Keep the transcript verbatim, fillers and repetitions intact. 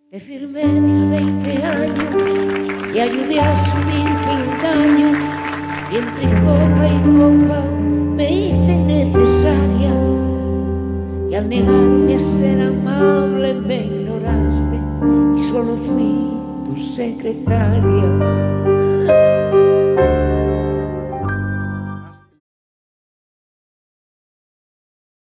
Te firmé mis veinte años y ayudé a subir peldaños, y entre copa y copa me hice necesaria, y al negarme a ser amable me ignoraste y solo fui tu secretaria.